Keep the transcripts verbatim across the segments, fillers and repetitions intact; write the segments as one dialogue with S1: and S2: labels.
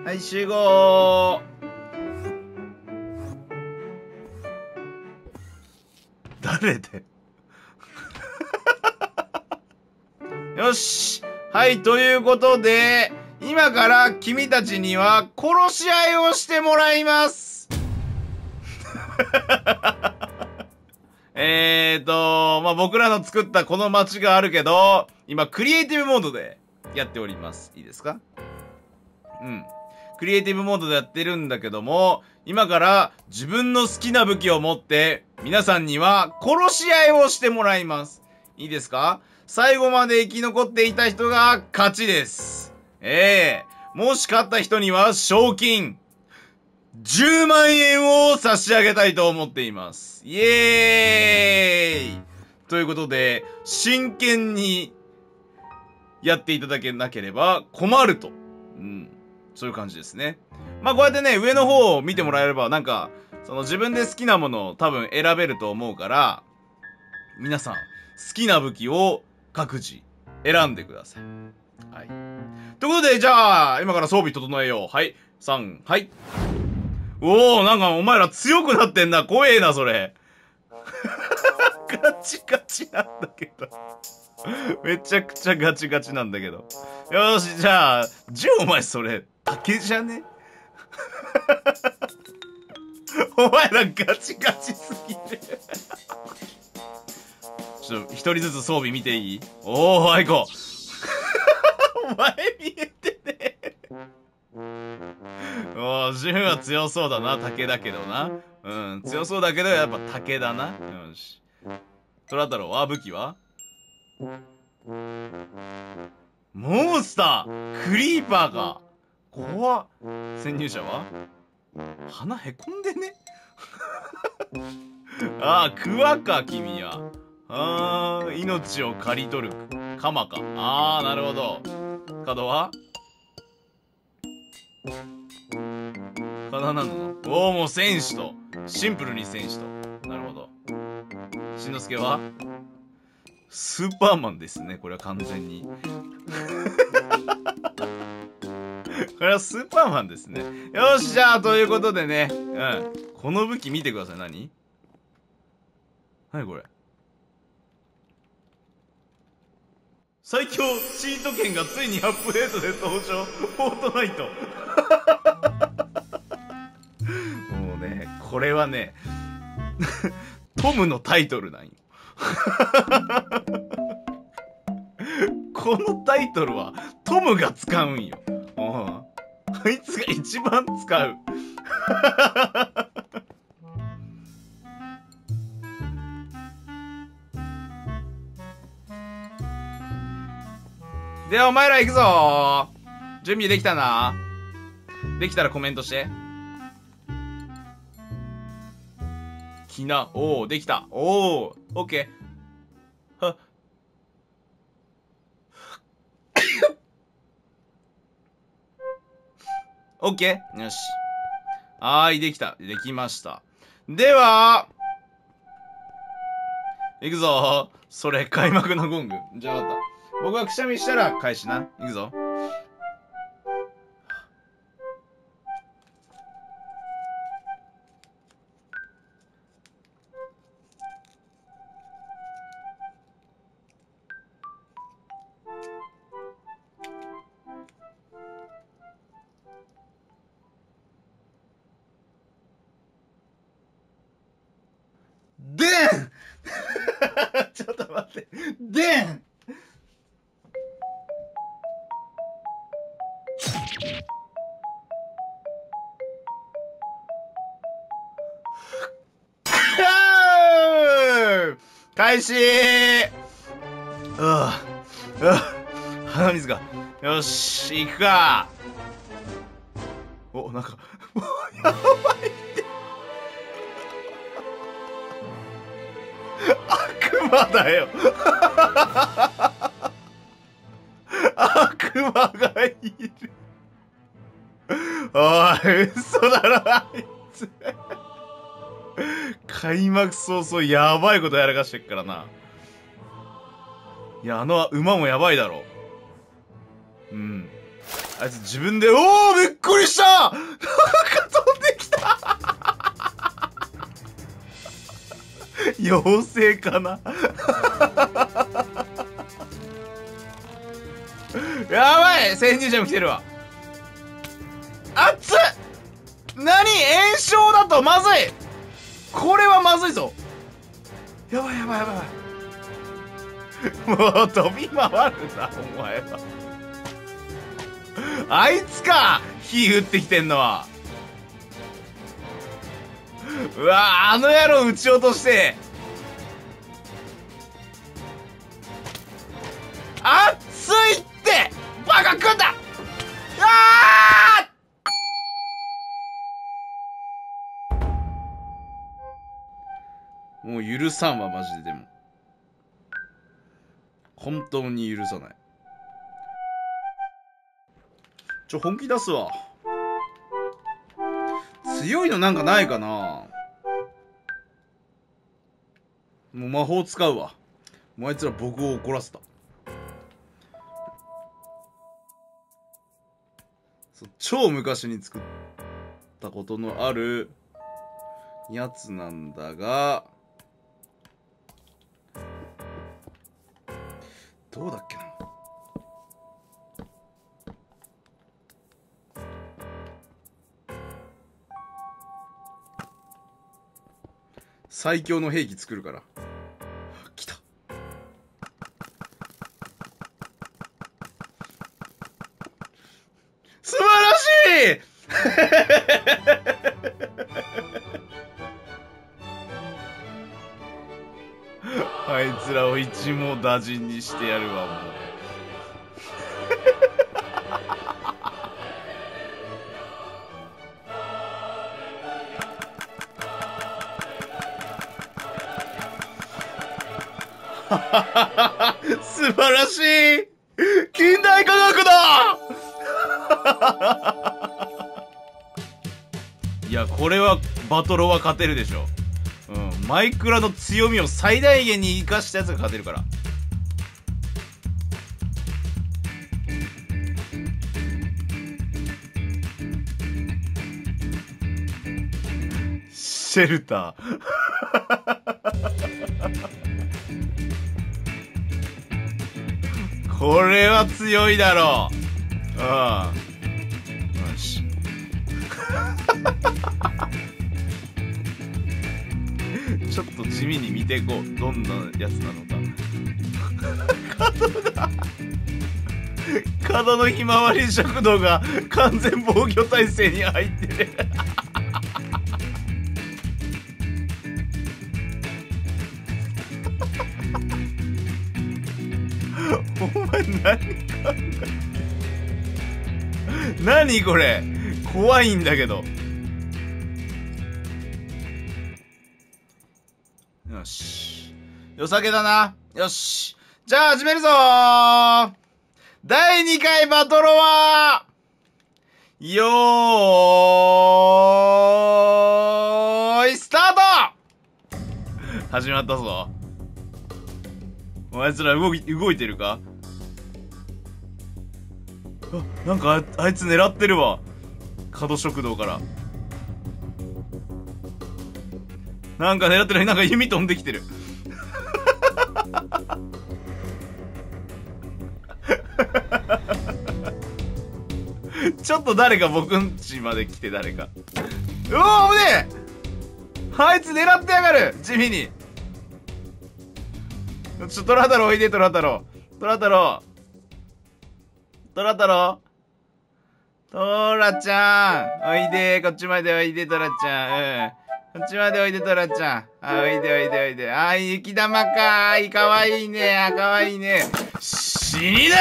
S1: はい、集合。誰でよし。はい、ということで、今から君たちには殺し合いをしてもらいます。えーと、まあ、僕らの作ったこの街があるけど、今クリエイティブモードでやっております。いいですか？うん。クリエイティブモードでやってるんだけども、今から自分の好きな武器を持って、皆さんには殺し合いをしてもらいます。いいですか？最後まで生き残っていた人が勝ちです。ええー、もし勝った人には賞金じゅうまんえんを差し上げたいと思っています。イエーイということで、真剣にやっていただけなければ困ると。うん。そういう感じですね。まあこうやってね、上の方を見てもらえれば、なんか、その自分で好きなものを多分選べると思うから、皆さん、好きな武器を各自選んでください。はい。ということで、じゃあ、今から装備整えよう。はい。さん、はい。おー、なんかお前ら強くなってんな。怖えな、それ。ガチガチなんだけど。めちゃくちゃガチガチなんだけど。よーし、じゃあ、じゅうお前それ、竹じゃねお前らガチガチすぎて。ちょっと、一人ずつ装備見ていい？おー、はい、行こう。お前見えてね。おー、ジュンは強そうだな。竹だけどな。うん、強そうだけど、やっぱ竹だな。よし。トラ太郎は武器はモンスタークリーパーか。怖っ。潜入者は鼻へこんでね。ああ、クワか、君は。ああ、命を刈り取る。カマか。ああ、なるほど。角は角なんのおお、もう戦士と。シンプルに戦士と。なるほど。しんのすけはスーパーマンですね、これは完全に。これはスーパーマンですね。よし、じゃあ、ということでね。うん。この武器見てください。何？何これ？最強チート剣がついにアップデートで登場。フォートナイト。もうね、これはね、トムのタイトルなんよ。このタイトルはトムが使うんよ。うん。あいつが一番使う。ではお前ら行くぞー。準備できたな。できたらコメントして。きな。おー、できた。おー、オッケー。はっ。オッケー。よし。はーい、できた。できました。では、行くぞー。それ、開幕のゴング。じゃあ、わかった。僕がくしゃみしたら返しな。行くぞ。でんちょっと待って。でん開始ー。うわうわ鼻水が。よし、行くか。お、なんか、もうやばいって。悪魔だよ。悪魔がいる。おい、嘘だろ、あいつ。開幕早々やばいことやらかしてっからな。いや、あの馬もやばいだろ。うん。 あいつ自分で、おー、びっくりしたなんか飛んできた妖精かなやばい、潜入者も来てるわ。熱っ、何、炎症だとまずい。これはまずいぞ。やばいやばいやばい。もう飛び回るなお前は。あいつか、火降ってきてんのは。うわ、あの野郎撃ち落として。熱いってバカくんだ。あー、もう許さんわマジで。でも本当に許さない。ちょ、本気出すわ。強いのなんかないかな。もう魔法使うわ。もうあいつら僕を怒らせた。超昔に作ったことのあるやつなんだが、どうだっけな。最強の兵器作るから。来た。素晴らしいあいつらを一網打尽にしてやるわもう素晴らしい近代科学だいや、これはバトロは勝てるでしょ。うん、マイクラの強みを最大限に生かしたやつが勝てるから。シェルターこれは強いだろう。ああ、よしちょっと地味に見ていこう、どんなやつなのか角が角のひまわり食堂が完全防御体制に入ってるお前何考えて何これ怖いんだけど。よし、よさげだな。よし、じゃあ始めるぞー。だいにかいバトロワー、よーいスタート。始まったぞ。おやつら動き動いてるか。あ、なんか あ, あいつ狙ってるわ。角食堂からなんか狙ってる。なんか弓飛んできてるちょっと誰か僕ん家まで来て、誰か。うわー、危ねえ。あいつ狙ってやがる、地味に。ちょ、トラ太郎おいで、トラ太郎。トラ太郎。トラ太郎。トラちゃん。おいで、こっちまでおいで、トラちゃん。うん。こっちまでおいで、トラちゃん。あ、おいで、おいで、おいで。あ、雪玉かーい。かわいいね。あ、かわいいね。死にだ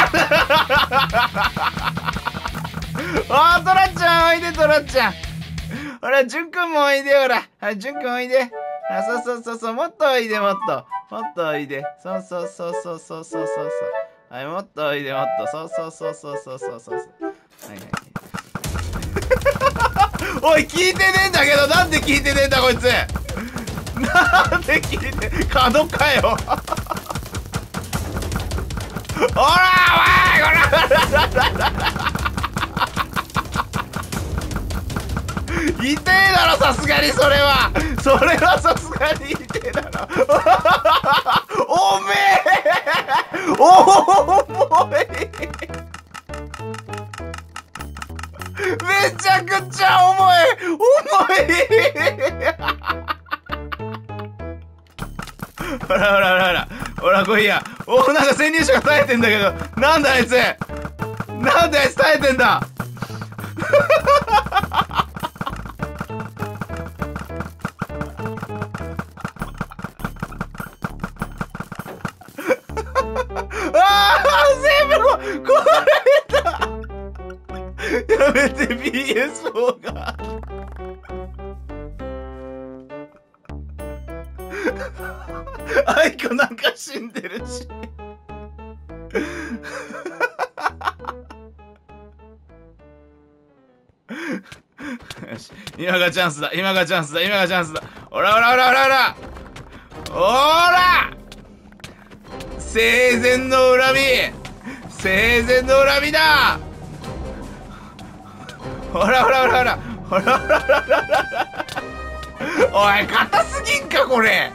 S1: ーあ、トラちゃん、おいで、トラちゃん。ほら、ジュンくんもおいで、ほら。はい、ジュンくんおいで。あ、そうそうそうそう、もっとおいで、もっと。もっとおいで。そうそうそうそうそうそうそうそう。はい、もっとおいで、もっと。そうそうそうそうそうそうそう。はいはい。おい、聞いてねえんだけど、なんで聞いてねえんだ、こいつ。なんで聞いて、角かよ。ほら、おい、ほら。 痛えだろ、さすがにそれは。それはさすがに痛えだろ。おめえ重い。めちゃくちゃ重い重い。ほらほらほらほらほら、来いや。おお、なんか潜入者が耐えてんだけど、なんだあいつ、なんであいつ耐えてんだ。ああ、全部壊れた。やめて、 ピーエスフォー が。アイコなんか死んでるし。よし、今がチャンスだ、今がチャンスだ、今がチャンスだ。おらおらおらおらおらおら、生前の恨み、生前の恨みだ。ほらほらほらほらほらほらほらほら、おい、硬すぎんかこれ。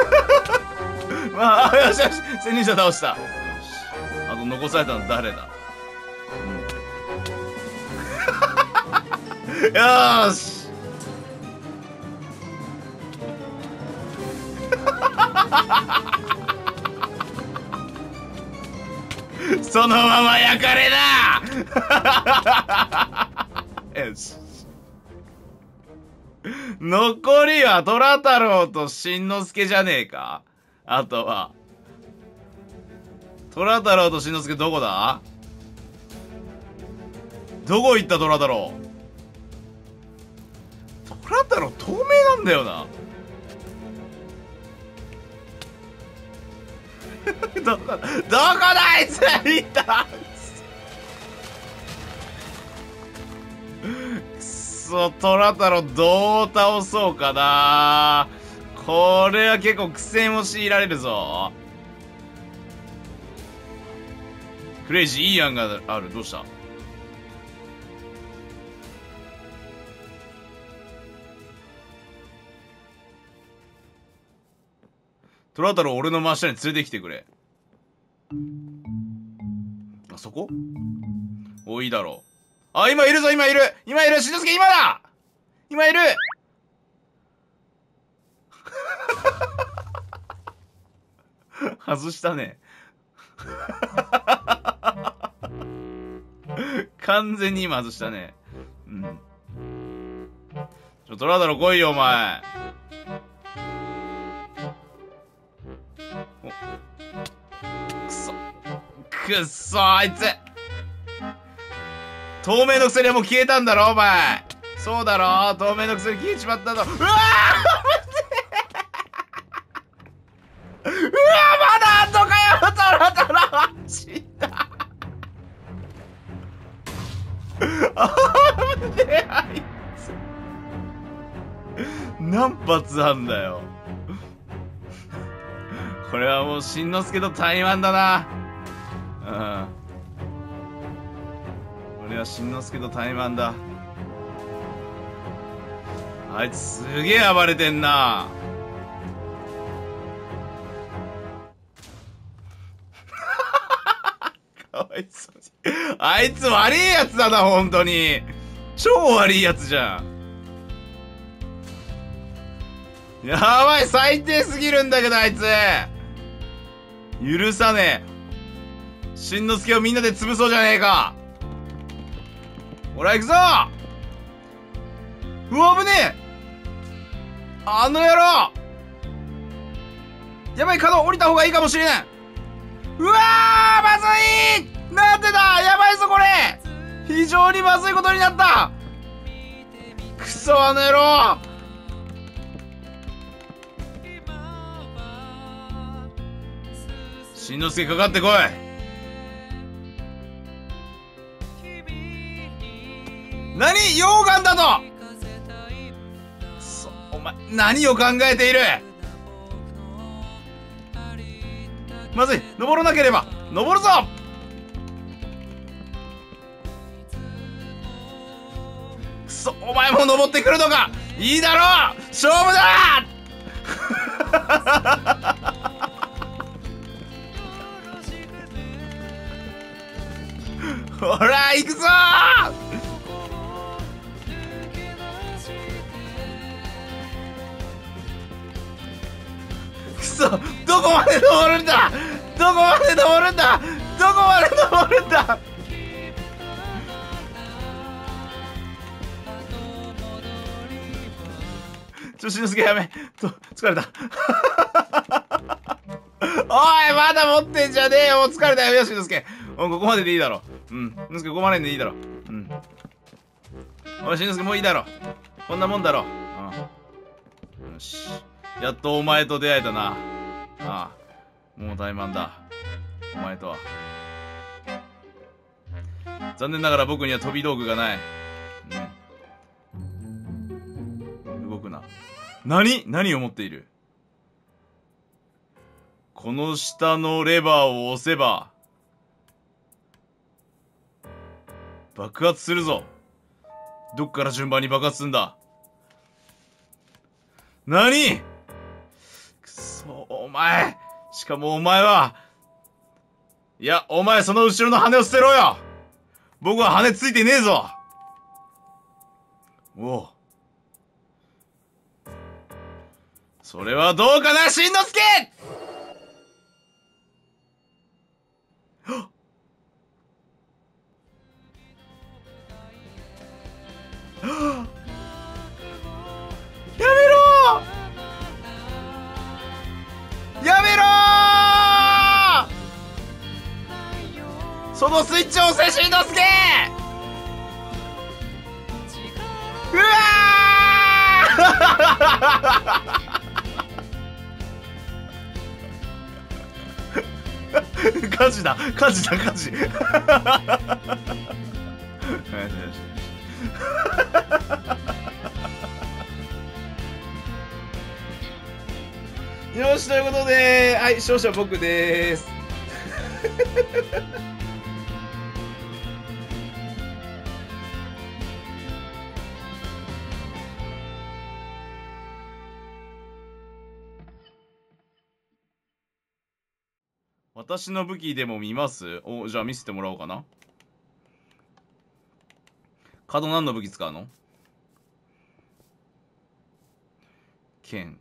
S1: まあ、よしよし、潜入者倒した。よし、あと残されたの誰だ。うん、よーし。そのまま焼かれな。よし。残りは虎太郎としんのすけじゃねえか。あとは虎太郎としんのすけどこだ。どこ行った虎太郎。虎太郎透明なんだよな。どこだ、どこだあいつ。いた。くそ、虎太郎どう倒そうかな。これは結構苦戦を強いられるぞ。クレイジー、いい案がある。どうした。虎太郎俺の真下に連れてきてくれ。あそこ。お、いいだろう。あ、今いるぞ、今いる今いる、しんのすけ今だ、今いる。外したね。完全に今外したね。うん。ちょ、虎太郎来いよ、お前。お、くそ。くっそ、あいつ。透明の薬はもう消えたんだろ、お前。そうだろ、透明の薬消えちまったぞ。うわーうわー、まだあんのかよ、トラトラ。死んだ。あぶねえ、あいつ。何発あんだよ。これはもうしんのすけとタイマンだな。うん。これはしんのすけとタイマンだ。あいつすげえ暴れてんな。かわいそうに。あいつ悪いやつだな、ほんとに。超悪いやつじゃん。やばい、最低すぎるんだけど、あいつ。許さねえ。しんのすけをみんなで潰そうじゃねえか。ほら、行くぞ。うわ、危ねえ。あの野郎。やばい、角降りた方がいいかもしれない。うわー、まずい。なんでだ、やばいぞこれ。非常にまずいことになった。くそ、あの野郎。しんのすけかかってこい。何、溶岩だと。くそ、お前何を考えている。まずい、登らなければ。登るぞ。くそ、お前も登ってくるのか。いいだろう、勝負だほら行くぞー。くそ、どこまで登るんだ、どこまで登るんだ、どこまで登るんだ。ちょ、しんのすけやめと、疲れたおい、まだ持ってんじゃねえよ、もう疲れたよ。よし、しんのすけ、ここまででいいだろ。うん、しんのすけ、ここまででいいだろ。うん、おい、しんのすけ、もういいだろ。こんなもんだろ。うん、よし、やっとお前と出会えたな。ああ、もう怠慢だ、お前とは。残念ながら僕には飛び道具がない。うん、動くな。何何を持っている。この下のレバーを押せば爆発するぞ。どっから順番に爆発すんだ。何。くそ、お前。しかもお前は、いや、お前その後ろの羽を捨てろよ。僕は羽ついてねえぞ。おう、それはどうかな、しんのすけ。やめろやめろー。そのスイッチを押せ、しんのすけ。うわー火事だ火事だ火事よしよしよし、ということで、はい、勝者僕でーす私の武器でも見ます？お、じゃあ見せてもらおうかな。カード何の武器使うの？剣。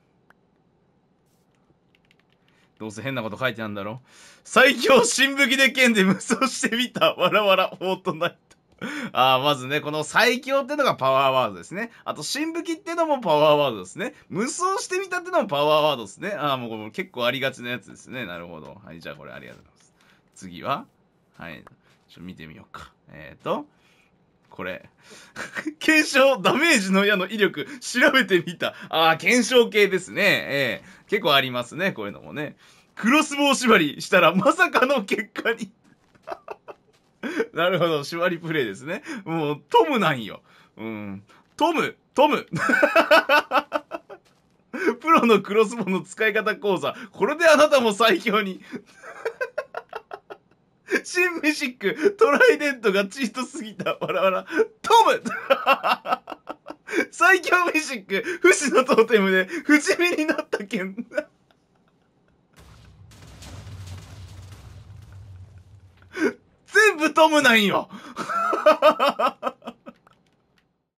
S1: どうせ変なこと書いてあるんだろ。最強新武器で剣で無双してみた。わらわらフォートナイト。ああ、まずね、この最強ってのがパワーワードですね。あと、新武器ってのもパワーワードですね。無双してみたってのもパワーワードですね。ああ、もうこれ結構ありがちなやつですね。なるほど。はい、じゃあこれありがとうございます。次ははい。ちょっと見てみようか。えーと、これ。検証、ダメージの矢の威力、調べてみた。ああ、検証系ですね。ええー、結構ありますね。こういうのもね。クロスボウ縛りしたらまさかの結果に。なるほど、縛りプレイですね。もう、トムなんよ。うん。トムトムプロのクロスボウの使い方講座。これであなたも最強に。新ミシック、トライデントがチートすぎた。わらわら。トム最強ミシック、不死のトーテムで不死身になった剣。全部トムなんよ